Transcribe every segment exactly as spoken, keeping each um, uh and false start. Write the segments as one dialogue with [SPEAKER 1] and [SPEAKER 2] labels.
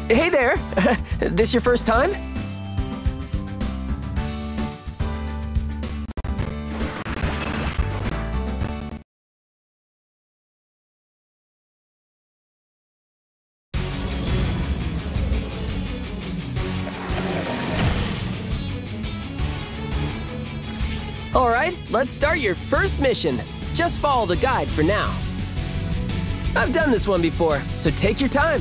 [SPEAKER 1] Hey there! This your first time? Alright, let's start your first mission. Just follow the guide for now. I've done this one before, so take your time.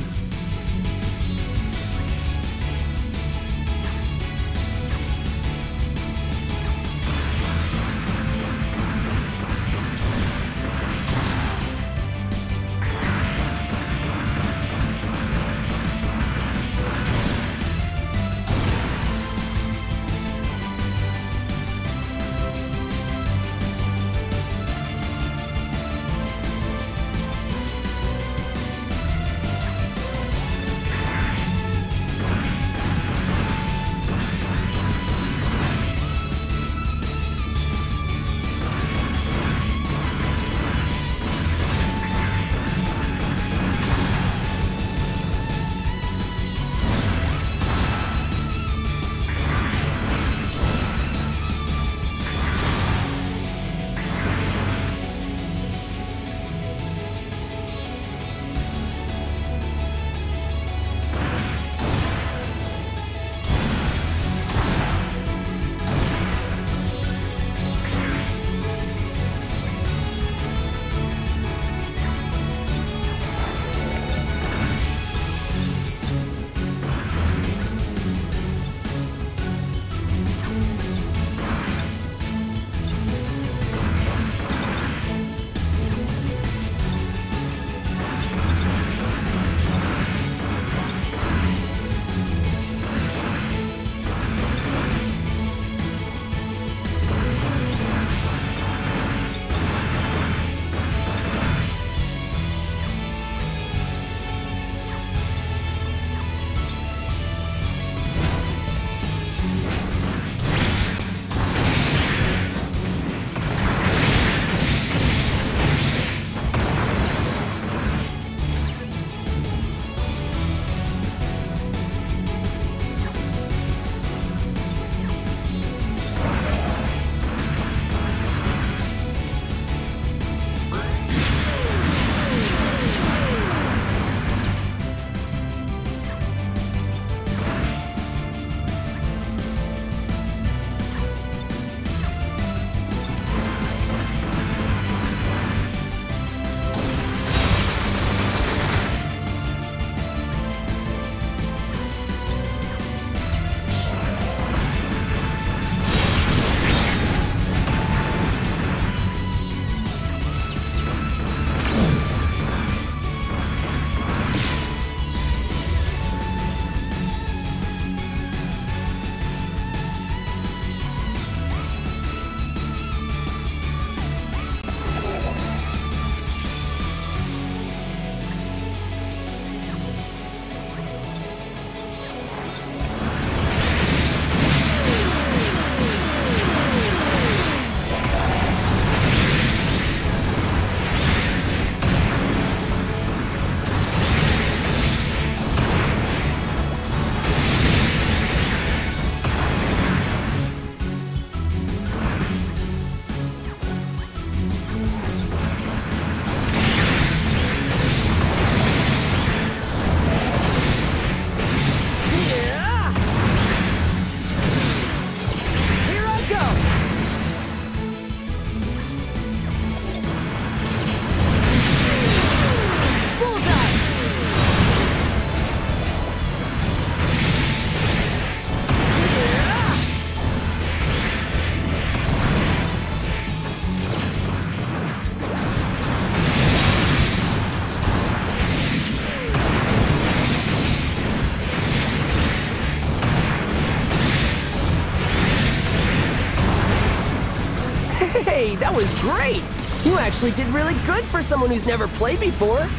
[SPEAKER 1] Hey, that was great! You actually did really good for someone who's never played before.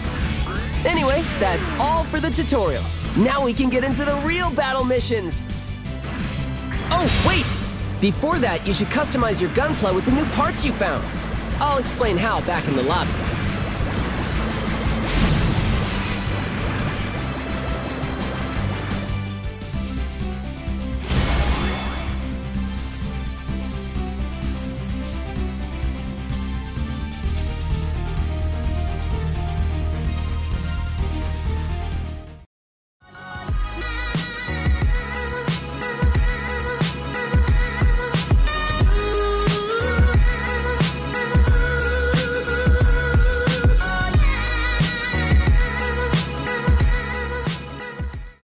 [SPEAKER 1] Anyway, that's all for the tutorial. Now we can get into the real battle missions. Oh, wait! Before that, you should customize your gunpla with the new parts you found. I'll explain how back in the lobby.